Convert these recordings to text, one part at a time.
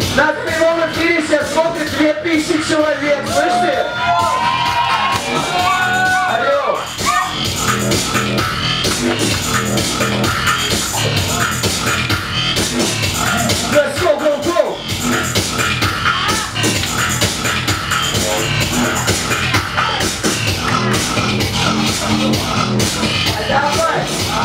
На прямом эфире сейчас смотрит 2000 человек, слышите? Алло. Let's go, go, go! Давай!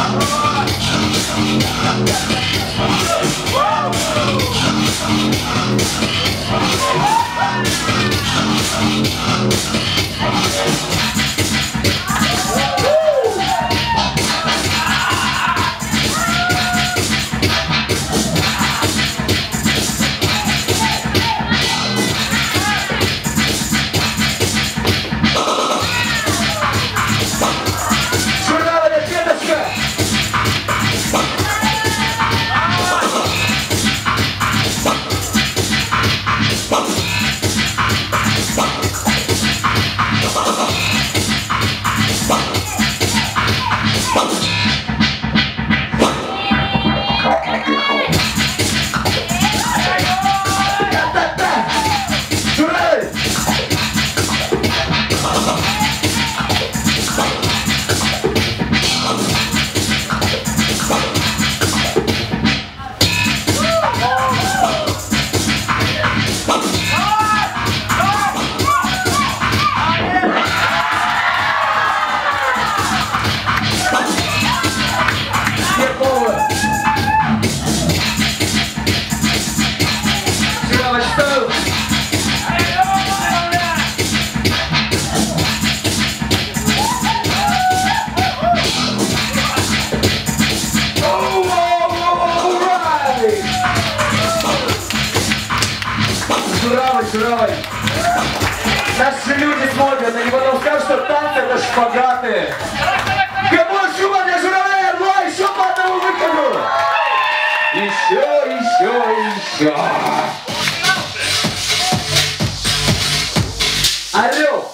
Журавль. Наши люди смотрят, они потом скажут, что танцы это шпагаты. Кому шума для журавля, орла, еще по одному выходу. Еще. Орел.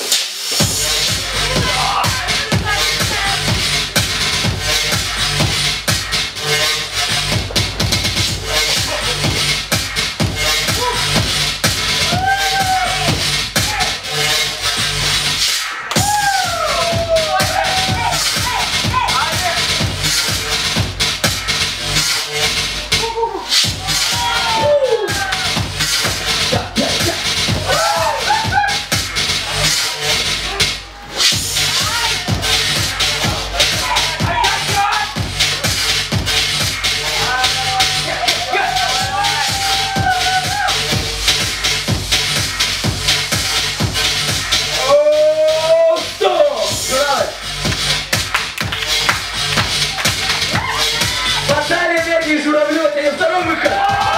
Журавлю, это второй выход.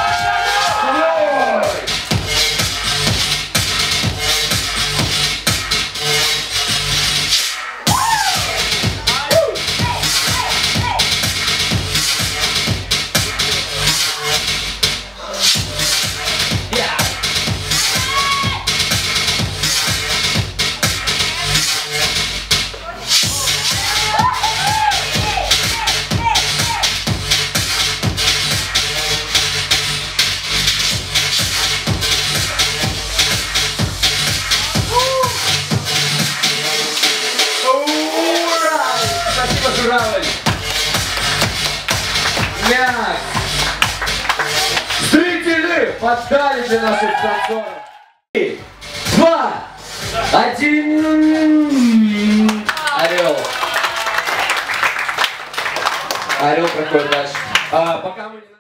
Журавль. Мяс. Зрители поддали для наших танцоров. 3, 2, 1. Орел. Орел проходит дальше. Пока мы